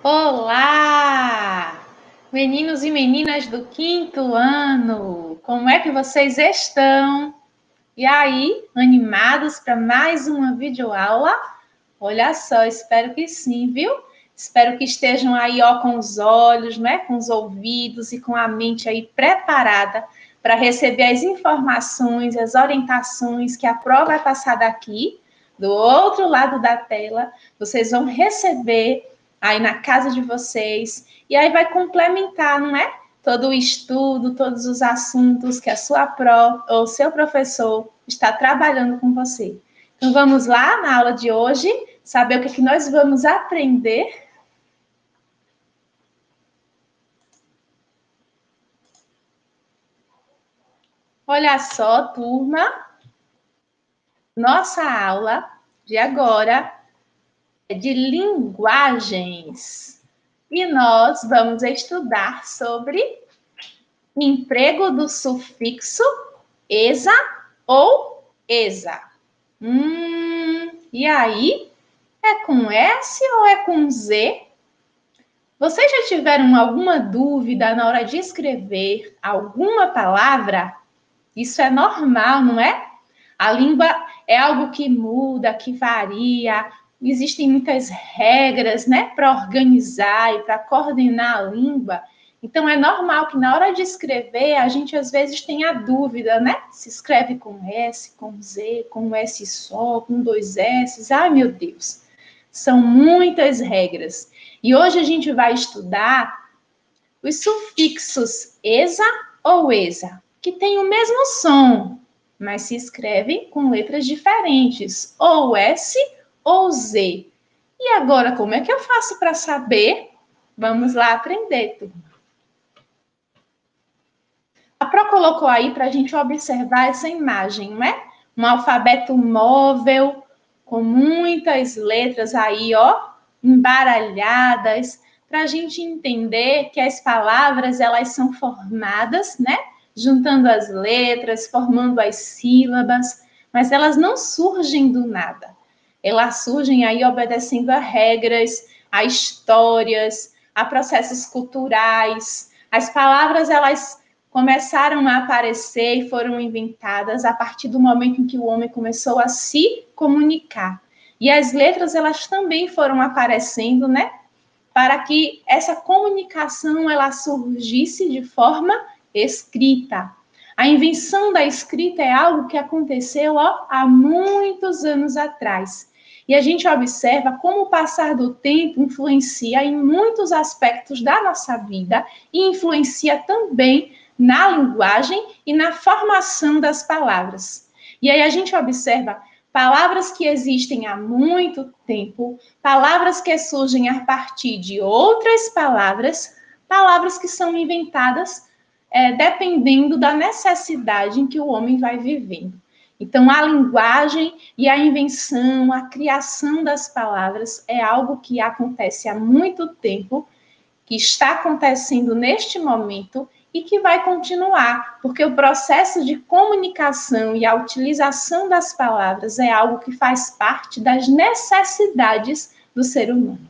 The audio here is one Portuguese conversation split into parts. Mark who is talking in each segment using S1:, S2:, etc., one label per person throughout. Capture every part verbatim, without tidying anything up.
S1: Olá, meninos e meninas do quinto ano, como é que vocês estão? E aí, animados para mais uma videoaula? Olha só, espero que sim, viu? Espero que estejam aí ó, com os olhos, né? Com os ouvidos e com a mente aí preparada para receber as informações, as orientações que a prova vai passar daqui, do outro lado da tela. Vocês vão receber aí na casa de vocês, e aí vai complementar, não é? Todo o estudo, todos os assuntos que a sua pró ou seu professor está trabalhando com você. Então vamos lá na aula de hoje, saber o que, é que nós vamos aprender. Olha só, turma, nossa aula de agora é de linguagens. E nós vamos estudar sobre emprego do sufixo esa ou esa. Hum, e aí? É com S ou é com Z? Vocês já tiveram alguma dúvida na hora de escrever alguma palavra? Isso é normal, não é? A língua é algo que muda, que varia. Existem muitas regras, né, para organizar e para coordenar a língua. Então, é normal que na hora de escrever, a gente às vezes tenha dúvida, né? Se escreve com S, com Z, com S só, com dois S. Ai, meu Deus! São muitas regras. E hoje a gente vai estudar os sufixos esa ou esa, que têm o mesmo som, mas se escrevem com letras diferentes, ou S ou Z. E agora, como é que eu faço para saber? Vamos lá aprender, turma. A Pro colocou aí para a gente observar essa imagem, não é? Um alfabeto móvel, com muitas letras aí, ó, embaralhadas, para a gente entender que as palavras, elas são formadas, né? Juntando as letras, formando as sílabas, mas elas não surgem do nada. Elas surgem aí obedecendo a regras, a histórias, a processos culturais. As palavras, elas começaram a aparecer e foram inventadas a partir do momento em que o homem começou a se comunicar. E as letras, elas também foram aparecendo, né? Para que essa comunicação, ela surgisse de forma escrita. A invenção da escrita é algo que aconteceu ó, há muitos anos atrás. E a gente observa como o passar do tempo influencia em muitos aspectos da nossa vida e influencia também na linguagem e na formação das palavras. E aí a gente observa palavras que existem há muito tempo, palavras que surgem a partir de outras palavras, palavras que são inventadas é, dependendo da necessidade em que o homem vai vivendo. Então, a linguagem e a invenção, a criação das palavras é algo que acontece há muito tempo, que está acontecendo neste momento e que vai continuar, porque o processo de comunicação e a utilização das palavras é algo que faz parte das necessidades do ser humano.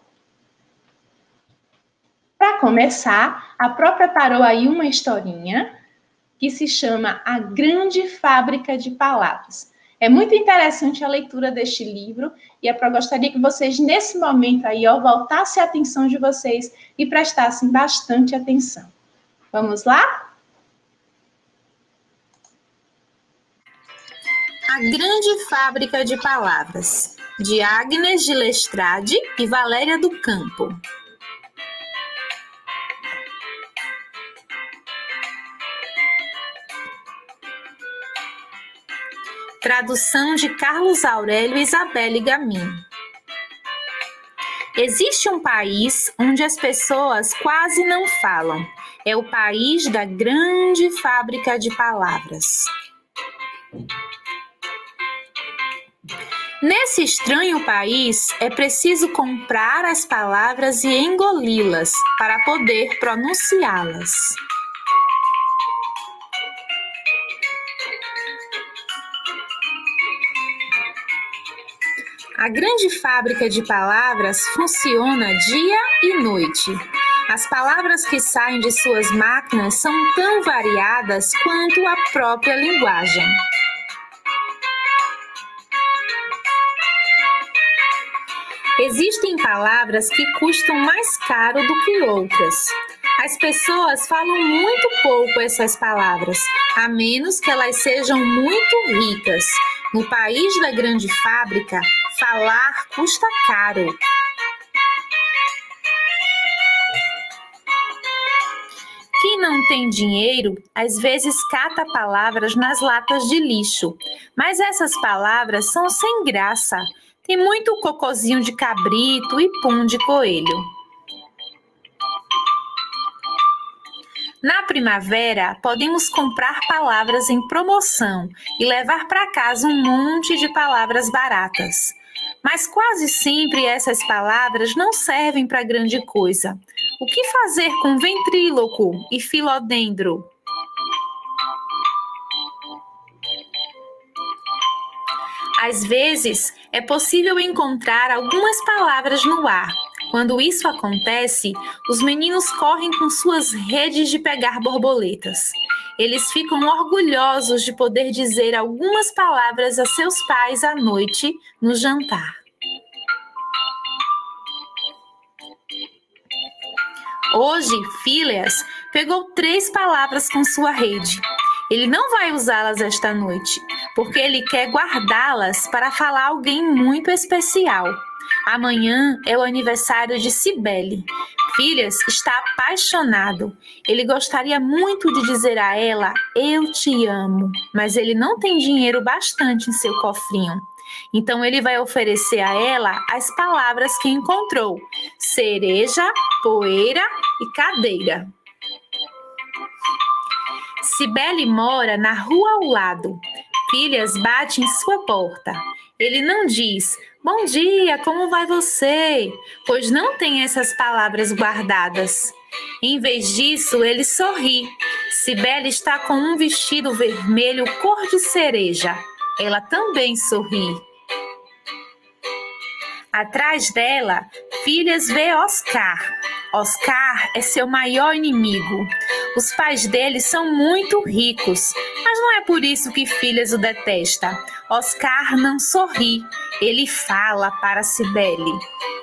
S1: Para começar, a Pró preparou aí uma historinha que se chama A Grande Fábrica de Palavras. É muito interessante a leitura deste livro e a Pró gostaria que vocês, nesse momento aí, ó, voltassem a atenção de vocês e prestassem bastante atenção. Vamos lá?
S2: A Grande Fábrica de Palavras, de Agnes de Lestrade e Valéria do Campo. Tradução de Carlos Aurélio e Isabelle Gamin. Existe um país onde as pessoas quase não falam. É o país da grande fábrica de palavras. Nesse estranho país, é preciso comprar as palavras e engoli-las para poder pronunciá-las. A grande fábrica de palavras funciona dia e noite. As palavras que saem de suas máquinas são tão variadas quanto a própria linguagem. Existem palavras que custam mais caro do que outras. As pessoas falam muito pouco essas palavras, a menos que elas sejam muito ricas. No país da grande fábrica, falar custa caro. Quem não tem dinheiro, às vezes cata palavras nas latas de lixo, mas essas palavras são sem graça. Tem muito cocozinho de cabrito e pum de coelho. Na primavera, podemos comprar palavras em promoção e levar para casa um monte de palavras baratas. Mas quase sempre essas palavras não servem para grande coisa. O que fazer com ventríloco e filodendro? Às vezes, é possível encontrar algumas palavras no ar. Quando isso acontece, os meninos correm com suas redes de pegar borboletas. Eles ficam orgulhosos de poder dizer algumas palavras a seus pais à noite no jantar. Hoje, Phileas pegou três palavras com sua rede. Ele não vai usá-las esta noite, porque ele quer guardá-las para falar a alguém muito especial. Amanhã é o aniversário de Cibele. Phileas está apaixonado. Ele gostaria muito de dizer a ela, eu te amo, mas ele não tem dinheiro bastante em seu cofrinho. Então ele vai oferecer a ela as palavras que encontrou: cereja, poeira e cadeira. Cibele mora na rua ao lado. Phileas bate em sua porta. Ele não diz, bom dia, como vai você? Pois não tem essas palavras guardadas. Em vez disso, ele sorri. Cibele está com um vestido vermelho cor de cereja. Ela também sorri. Atrás dela, Phileas vê Oscar. Oscar é seu maior inimigo. Os pais dele são muito ricos, mas não é por isso que Phileas o detesta. Oscar não sorri, ele fala para Cibele.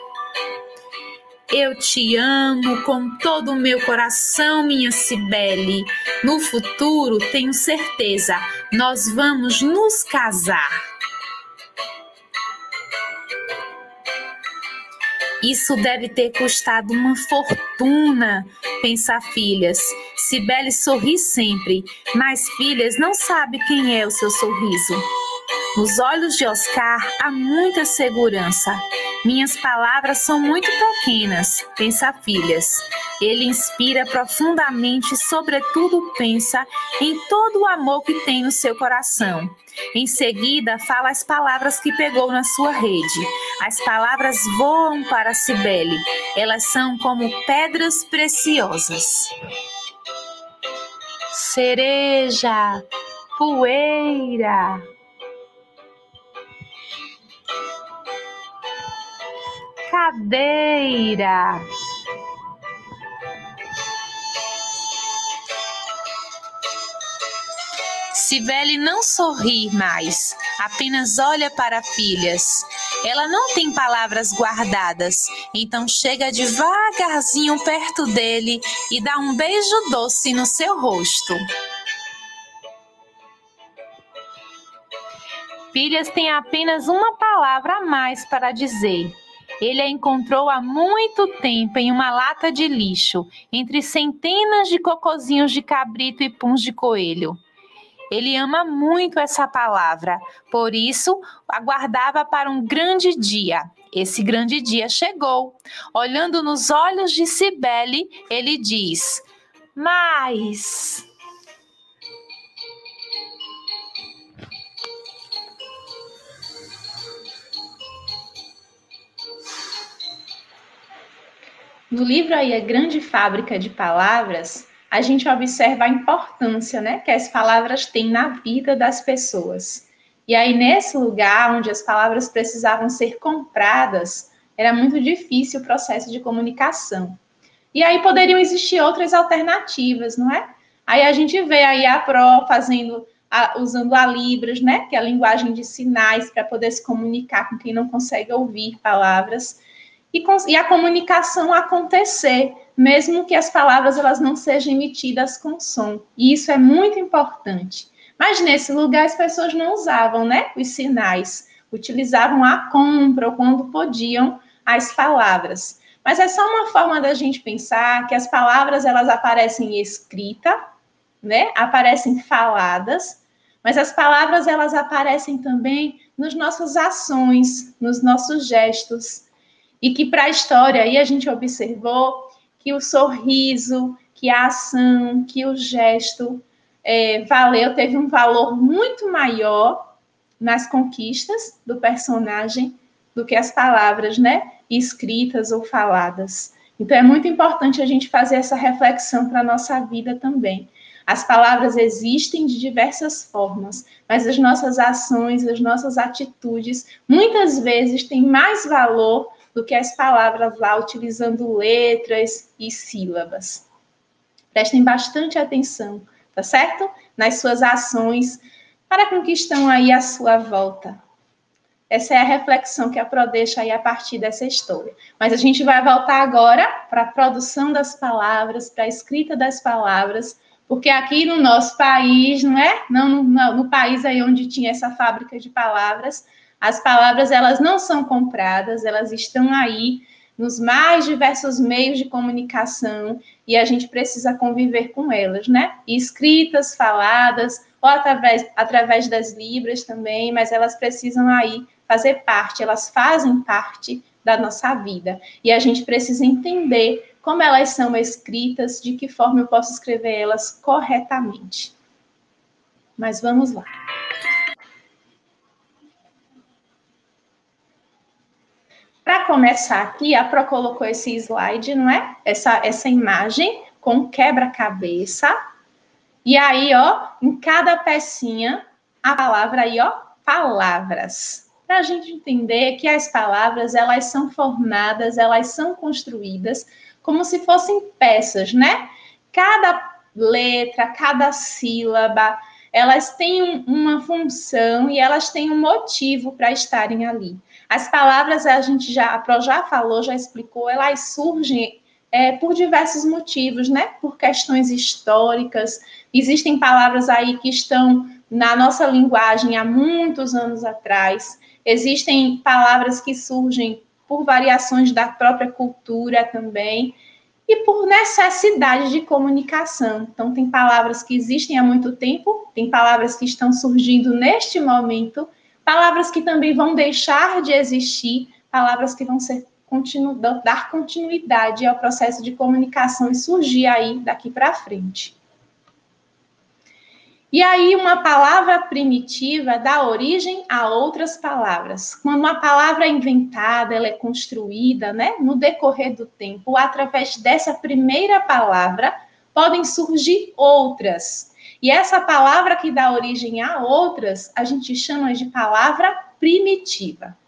S2: Eu te amo com todo o meu coração, minha Cibele. No futuro, tenho certeza, nós vamos nos casar. Isso deve ter custado uma fortuna, pensa Phileas. Cibele sorri sempre, mas Phileas não sabe quem é o seu sorriso. Nos olhos de Oscar há muita segurança. Minhas palavras são muito pequenas, pensa Phileas. Ele inspira profundamente e, sobretudo, pensa em todo o amor que tem no seu coração. Em seguida, fala as palavras que pegou na sua rede. As palavras voam para Cibele. Elas são como pedras preciosas. Cereja, poeira. Cadeira. Cibele não sorri mais, apenas olha para Phileas. Ela não tem palavras guardadas, então chega devagarzinho perto dele e dá um beijo doce no seu rosto. Phileas tem apenas uma palavra a mais para dizer. Ele a encontrou há muito tempo em uma lata de lixo, entre centenas de cocozinhos de cabrito e puns de coelho. Ele ama muito essa palavra, por isso aguardava para um grande dia. Esse grande dia chegou. Olhando nos olhos de Cibele, ele diz, mas... No livro aí, A Grande Fábrica de Palavras, a gente observa a importância, né, que as palavras têm na vida das pessoas.
S1: E aí, nesse lugar onde as palavras precisavam ser compradas, era muito difícil o processo de comunicação. E aí poderiam existir outras alternativas, não é? Aí a gente vê aí a Pro fazendo, a, usando a Libras, né? Que é a linguagem de sinais para poder se comunicar com quem não consegue ouvir palavras. E, e a comunicação acontecer, mesmo que as palavras elas não sejam emitidas com som. E isso é muito importante. Mas nesse lugar as pessoas não usavam, né, os sinais, utilizavam a compra ou quando podiam as palavras. Mas é só uma forma da gente pensar que as palavras elas aparecem escrita, né, aparecem faladas, mas as palavras elas aparecem também nas nossas ações, nos nossos gestos. E que para a história aí a gente observou que o sorriso, que a ação, que o gesto é, valeu, teve um valor muito maior nas conquistas do personagem do que as palavras, né, escritas ou faladas. Então é muito importante a gente fazer essa reflexão para a nossa vida também. As palavras existem de diversas formas, mas as nossas ações, as nossas atitudes, muitas vezes têm mais valor do que as palavras lá, utilizando letras e sílabas. Prestem bastante atenção, tá certo? Nas suas ações, para com que estão aí à sua volta. Essa é a reflexão que a Pro deixa aí a partir dessa história. Mas a gente vai voltar agora para a produção das palavras, para a escrita das palavras, porque aqui no nosso país, não é? Não no, no, no país aí onde tinha essa fábrica de palavras, as palavras, elas não são compradas, elas estão aí nos mais diversos meios de comunicação e a gente precisa conviver com elas, né? Escritas, faladas, ou através, através das libras também, mas elas precisam aí fazer parte, elas fazem parte da nossa vida. E a gente precisa entender como elas são escritas, de que forma eu posso escrever elas corretamente. Mas vamos lá. Para começar aqui, a Pro colocou esse slide, não é? Essa, essa imagem com quebra-cabeça. E aí, ó, em cada pecinha, a palavra aí, ó, palavras. Para a gente entender que as palavras, elas são formadas, elas são construídas como se fossem peças, né? Cada letra, cada sílaba, elas têm uma função e elas têm um motivo para estarem ali. As palavras, a gente já, a Pro já falou, já explicou, elas surgem é, por diversos motivos, né? Por questões históricas. Existem palavras aí que estão na nossa linguagem há muitos anos atrás. Existem palavras que surgem por variações da própria cultura também e por necessidade de comunicação. Então, tem palavras que existem há muito tempo, tem palavras que estão surgindo neste momento, palavras que também vão deixar de existir, palavras que vão ser continu, dar continuidade ao processo de comunicação e surgir aí daqui para frente. E aí, uma palavra primitiva dá origem a outras palavras. Quando uma palavra é inventada, ela é construída, né, no decorrer do tempo, através dessa primeira palavra, podem surgir outras. E essa palavra que dá origem a outras, a gente chama de palavra primitiva.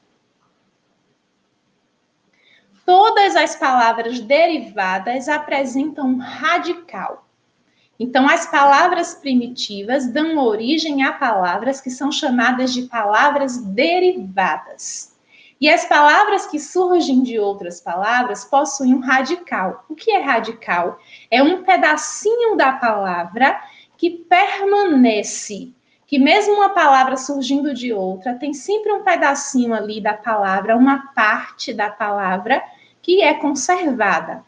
S1: Todas as palavras derivadas apresentam um radical. Então, as palavras primitivas dão origem a palavras que são chamadas de palavras derivadas. E as palavras que surgem de outras palavras possuem um radical. O que é radical? É um pedacinho da palavra que permanece. Que mesmo uma palavra surgindo de outra, tem sempre um pedacinho ali da palavra, uma parte da palavra que é conservada.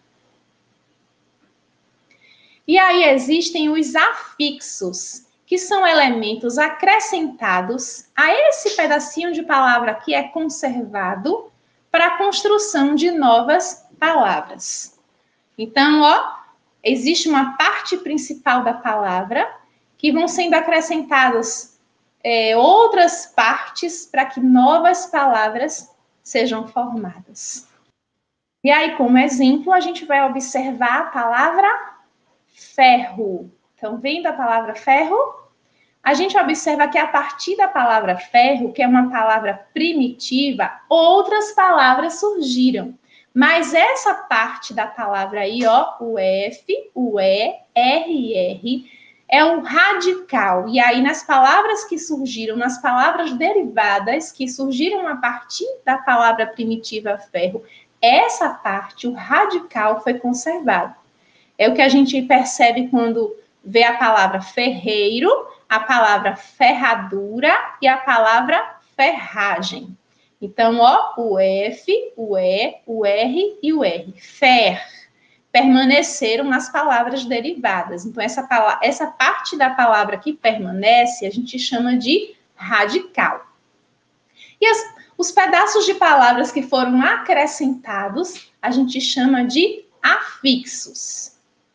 S1: E aí existem os afixos, que são elementos acrescentados a esse pedacinho de palavra que é conservado para a construção de novas palavras. Então, ó, existe uma parte principal da palavra que vão sendo acrescentadas é, outras partes para que novas palavras sejam formadas. E aí, como exemplo, a gente vai observar a palavra ferro. Então, vendo a palavra ferro, a gente observa que a partir da palavra ferro, que é uma palavra primitiva, outras palavras surgiram. Mas essa parte da palavra aí, ó, o F, o E, R, R, é o radical. E aí, nas palavras que surgiram, nas palavras derivadas que surgiram a partir da palavra primitiva ferro, essa parte, o radical, foi conservado. É o que a gente percebe quando vê a palavra ferreiro, a palavra ferradura e a palavra ferragem. Então, ó, o F, o E, o R e o R. Fer permaneceram nas palavras derivadas. Então, essa, essa parte da palavra que permanece, a gente chama de radical. E as, os pedaços de palavras que foram acrescentados, a gente chama de afixos.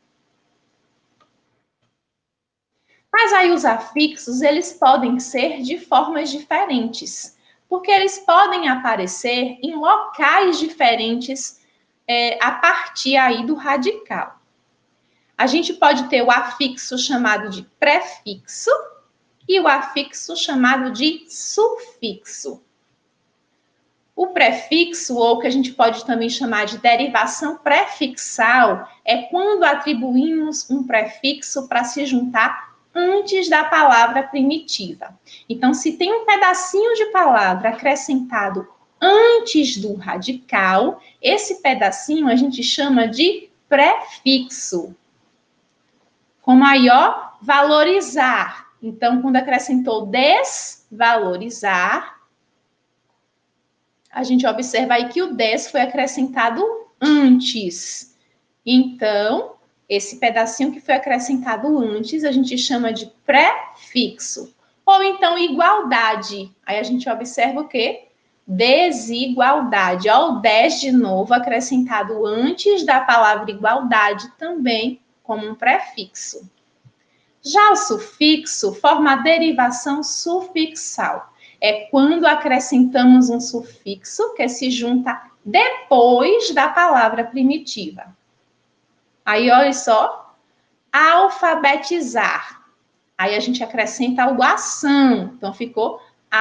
S1: Mas aí os afixos, eles podem ser de formas diferentes, porque eles podem aparecer em locais diferentes é, a partir aí do radical. A gente pode ter o afixo chamado de prefixo e o afixo chamado de sufixo. O prefixo, ou que a gente pode também chamar de derivação prefixal, é quando atribuímos um prefixo para se juntar antes da palavra primitiva. Então, se tem um pedacinho de palavra acrescentado antes do radical, esse pedacinho a gente chama de prefixo. Como aí, ó, valorizar. Então, quando acrescentou desvalorizar, a gente observa aí que o des foi acrescentado antes. Então, esse pedacinho que foi acrescentado antes, a gente chama de prefixo. Ou então, igualdade. Aí a gente observa o quê? Desigualdade. Ó, o des de novo acrescentado antes da palavra igualdade, também como um prefixo. Já o sufixo forma a derivação sufixal. É quando acrescentamos um sufixo que se junta depois da palavra primitiva. Aí, olha só, alfabetizar. Aí a gente acrescenta o ação. Então, ficou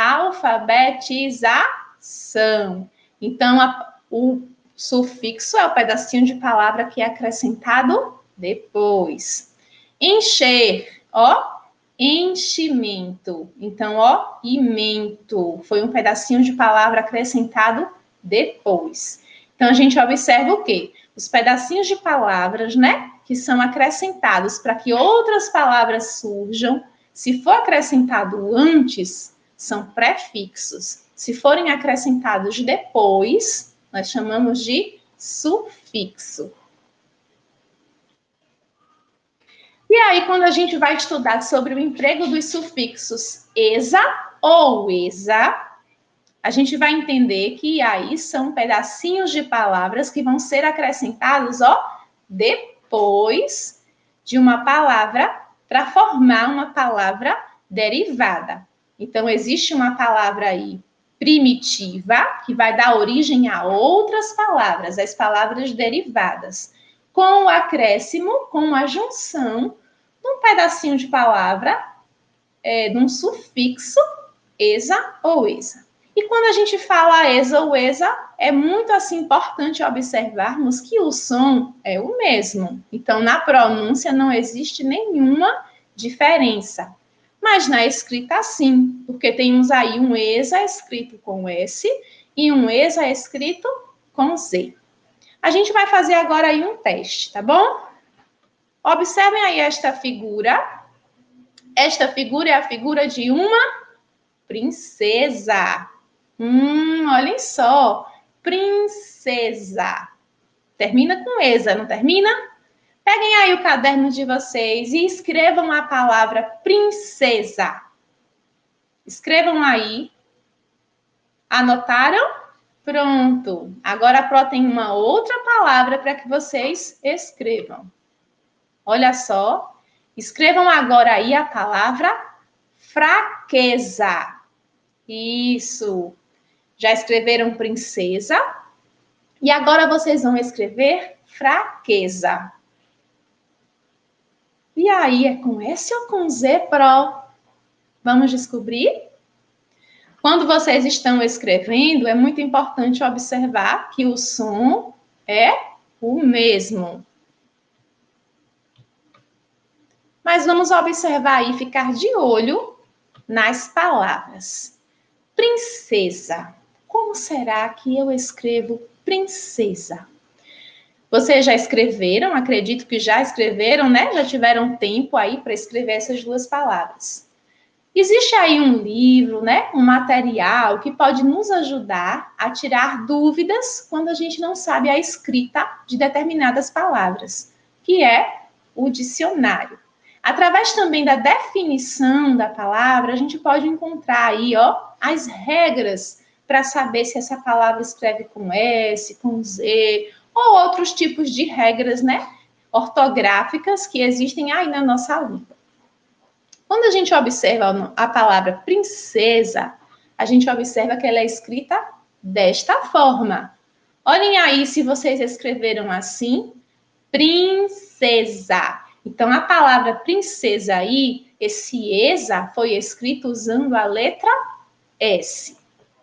S1: alfabetização. Então, a, o sufixo é o pedacinho de palavra que é acrescentado depois. Encher, ó, enchimento. Então, ó, imento. Foi um pedacinho de palavra acrescentado depois. Então, a gente observa o quê? Os pedacinhos de palavras, né, que são acrescentados para que outras palavras surjam, se for acrescentado antes, são prefixos. Se forem acrescentados depois, nós chamamos de sufixo. E aí, quando a gente vai estudar sobre o emprego dos sufixos esa ou esa, a gente vai entender que aí são pedacinhos de palavras que vão ser acrescentados, ó, depois de uma palavra para formar uma palavra derivada. Então, existe uma palavra aí primitiva que vai dar origem a outras palavras, as palavras derivadas, com o acréscimo, com a junção de um pedacinho de palavra, é, de um sufixo, esa ou esa. E quando a gente fala esa ou esa, é muito assim importante observarmos que o som é o mesmo. Então, na pronúncia não existe nenhuma diferença. Mas na escrita, sim, porque temos aí um esa escrito com S e um esa escrito com Z. A gente vai fazer agora aí um teste, tá bom? Observem aí esta figura. Esta figura é a figura de uma princesa. Hum, olhem só. Princesa. Termina com esa, não termina? Peguem aí o caderno de vocês e escrevam a palavra princesa. Escrevam aí. Anotaram? Pronto. Agora a Pro tem uma outra palavra para que vocês escrevam. Olha só. Escrevam agora aí a palavra fraqueza. Isso. Já escreveram princesa? E agora vocês vão escrever fraqueza. E aí, é com S ou com Z, Pro? Vamos descobrir? Quando vocês estão escrevendo, é muito importante observar que o som é o mesmo. Mas vamos observar e ficar de olho nas palavras. Princesa. Como será que eu escrevo princesa? Vocês já escreveram? Acredito que já escreveram, né? Já tiveram tempo aí para escrever essas duas palavras. Existe aí um livro, né? Um material que pode nos ajudar a tirar dúvidas quando a gente não sabe a escrita de determinadas palavras, que é o dicionário. Através também da definição da palavra, a gente pode encontrar aí, ó, as regras para saber se essa palavra escreve com S, com Z, ou outros tipos de regras, né, ortográficas que existem aí na nossa língua. Quando a gente observa a palavra princesa, a gente observa que ela é escrita desta forma. Olhem aí se vocês escreveram assim, princesa. Então, a palavra princesa aí, esse esa, foi escrito usando a letra S.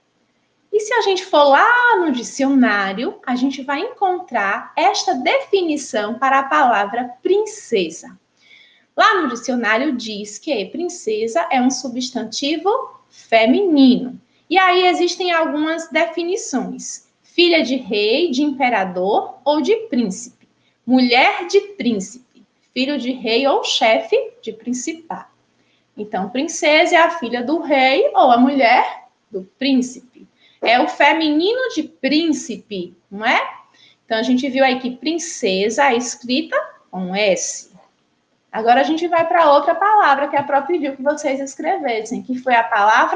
S1: E se a gente for lá no dicionário, a gente vai encontrar esta definição para a palavra princesa. Lá no dicionário diz que princesa é um substantivo feminino. E aí existem algumas definições. Filha de rei, de imperador ou de príncipe. Mulher de príncipe. Filho de rei ou chefe de principado. Então, princesa é a filha do rei ou a mulher do príncipe. É o feminino de príncipe, não é? Então, a gente viu aí que princesa é escrita com S. Agora, a gente vai para outra palavra que a Pró pediu que vocês escrevessem, que foi a palavra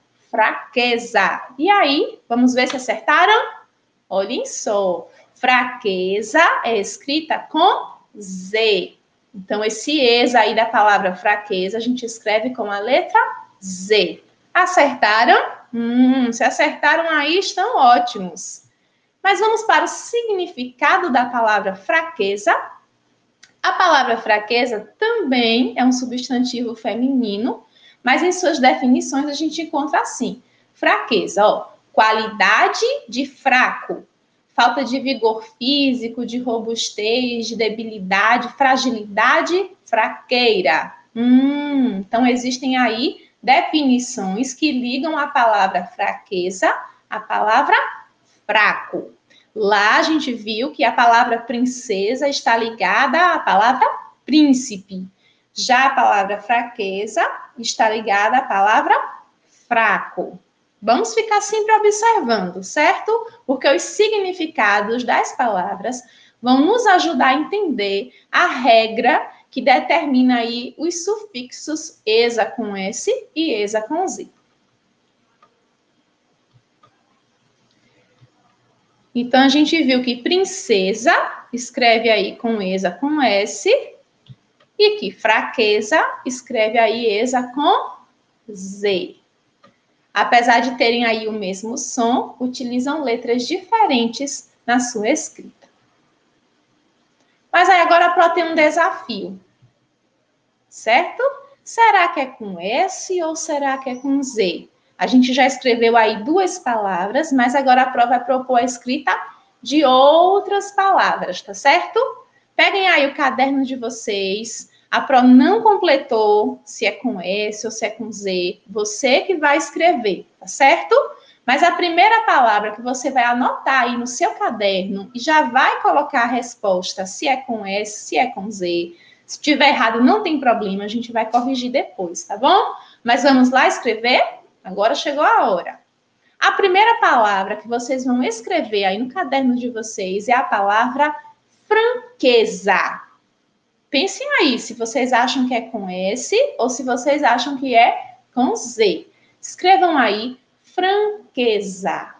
S1: fraqueza. E aí, vamos ver se acertaram? Olhem só. Fraqueza é escrita com Z. Então, esse esa aí da palavra fraqueza, a gente escreve com a letra Z. Acertaram? Hum, se acertaram aí, estão ótimos. Mas vamos para o significado da palavra fraqueza. A palavra fraqueza também é um substantivo feminino, mas em suas definições a gente encontra assim. Fraqueza, ó, qualidade de fraco. Falta de vigor físico, de robustez, de debilidade, fragilidade, fraqueira. Hum, então, existem aí definições que ligam a palavra fraqueza à palavra fraco. Lá a gente viu que a palavra princesa está ligada à palavra príncipe. Já a palavra fraqueza está ligada à palavra fraco. Vamos ficar sempre observando, certo? Porque os significados das palavras vão nos ajudar a entender a regra que determina aí os sufixos esa com S e esa com Z. Então, a gente viu que princesa escreve aí com esa com S e que fraqueza escreve aí esa com Z. Apesar de terem aí o mesmo som, utilizam letras diferentes na sua escrita. Mas aí agora a Pró tem um desafio, certo? Será que é com S ou será que é com Z? A gente já escreveu aí duas palavras, mas agora a Pró vai propor a escrita de outras palavras, tá certo? Peguem aí o caderno de vocês. A Pró não completou se é com S ou se é com Z. Você que vai escrever, tá certo? Mas a primeira palavra que você vai anotar aí no seu caderno e já vai colocar a resposta se é com S, se é com Z. Se tiver errado, não tem problema, a gente vai corrigir depois, tá bom? Mas vamos lá escrever? Agora chegou a hora. A primeira palavra que vocês vão escrever aí no caderno de vocês é a palavra franqueza. Pensem aí se vocês acham que é com S ou se vocês acham que é com Z. Escrevam aí, franqueza.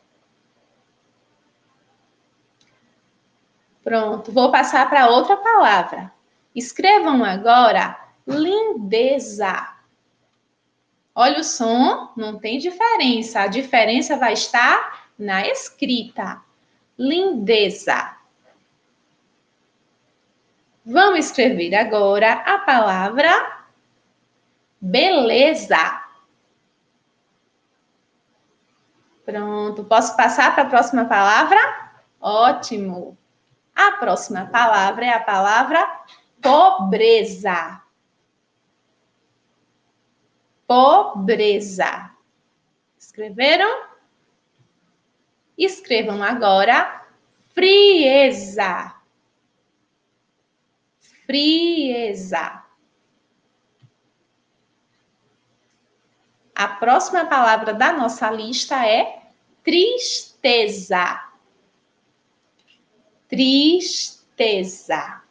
S1: Pronto, vou passar para outra palavra. Escrevam agora, lindeza. Olha o som, não tem diferença. A diferença vai estar na escrita. Lindeza. Vamos escrever agora a palavra beleza. Pronto, posso passar para a próxima palavra? Ótimo. A próxima palavra é a palavra pobreza. Pobreza. Escreveram? Escrevam agora frieza. Frieza. A próxima palavra da nossa lista é tristeza. Tristeza.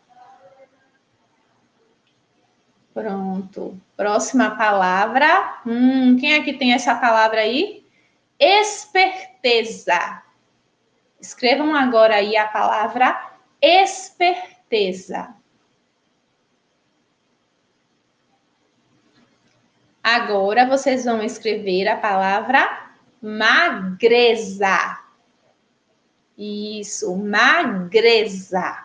S1: Pronto. Próxima palavra. Hum, quem é que tem essa palavra aí? Esperteza. Escrevam agora aí a palavra esperteza. Agora vocês vão escrever a palavra magreza. Isso, magreza.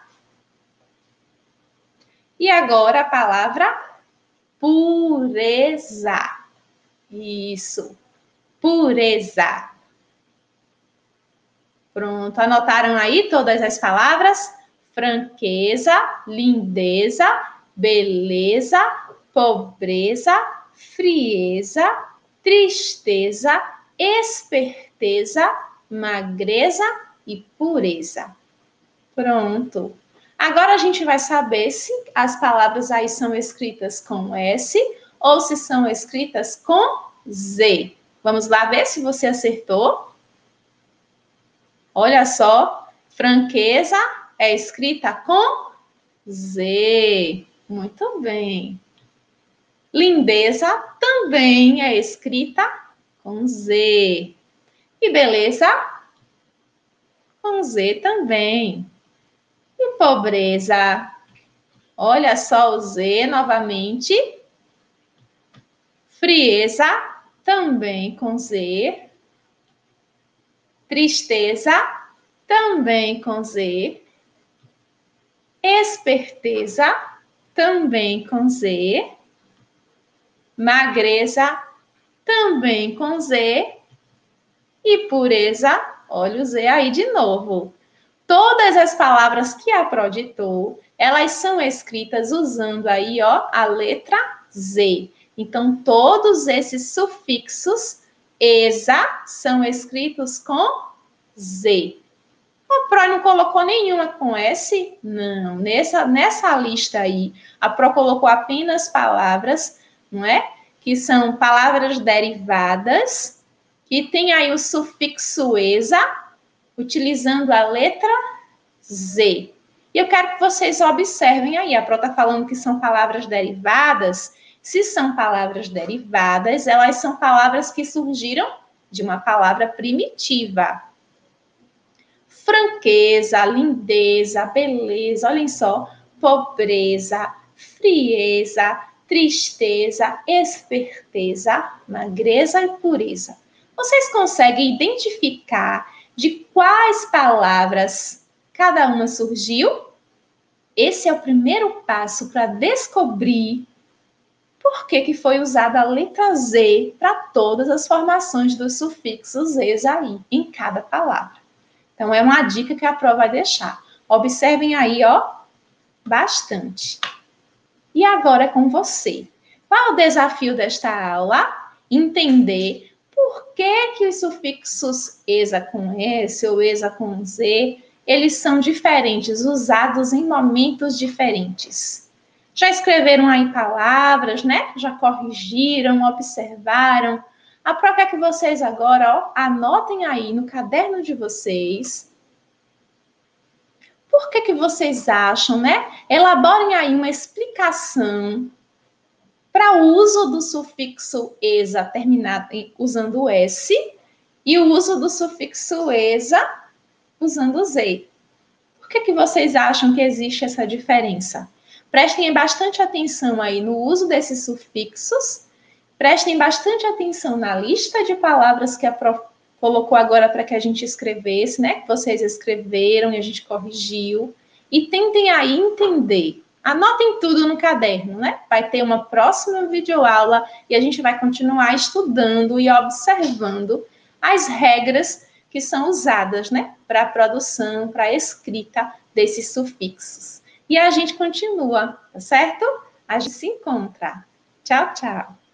S1: E agora a palavra pureza. Isso, pureza. Pronto, anotaram aí todas as palavras? Franqueza, lindeza, beleza, pobreza, frieza, tristeza, esperteza, magreza e pureza. Pronto. Agora a gente vai saber se as palavras aí são escritas com S ou se são escritas com Z. Vamos lá ver se você acertou. Olha só, franqueza é escrita com Z. Muito bem. Lindeza também é escrita com Z. E beleza? Com Z também. E pobreza? Olha só o Z novamente. Frieza também com Z. Tristeza também com Z. Esperteza também com Z. Magreza também com Z. E pureza, olha o Z aí de novo. Todas as palavras que a Pro ditou, elas são escritas usando aí, ó, a letra Z. Então, todos esses sufixos esa são escritos com Z. A Pro não colocou nenhuma com S? Não. Nessa, nessa lista aí, a Pro colocou apenas palavras, não é? Que são palavras derivadas, que tem aí o sufixo esa, utilizando a letra Z. E eu quero que vocês observem aí, a Pro está falando que são palavras derivadas. Se são palavras derivadas, elas são palavras que surgiram de uma palavra primitiva. Franqueza, lindeza, beleza, olhem só, pobreza, frieza, tristeza, esperteza, magreza e pureza. Vocês conseguem identificar de quais palavras cada uma surgiu? Esse é o primeiro passo para descobrir por que que foi usada a letra Z para todas as formações dos sufixos Z aí, em cada palavra. Então, é uma dica que a Pro vai deixar. Observem aí, ó, bastante. E agora é com você. Qual é o desafio desta aula? Entender por que que os sufixos esa com S ou esa com Z, eles são diferentes, usados em momentos diferentes. Já escreveram aí palavras, né? Já corrigiram, observaram. A Pro quer que vocês agora, ó, anotem aí no caderno de vocês. Por que que vocês acham, né? Elaborem aí uma explicação para o uso do sufixo esa terminado em, usando o S e o uso do sufixo esa usando o Z. Por que que vocês acham que existe essa diferença? Prestem bastante atenção aí no uso desses sufixos. Prestem bastante atenção na lista de palavras que a Pro colocou agora para que a gente escrevesse, né? Que vocês escreveram e a gente corrigiu. E tentem aí entender Anotem tudo no caderno, né? Vai ter uma próxima videoaula e a gente vai continuar estudando e observando as regras que são usadas, né? Para a produção, para a escrita desses sufixos. E a gente continua, tá certo? A gente se encontra. Tchau, tchau.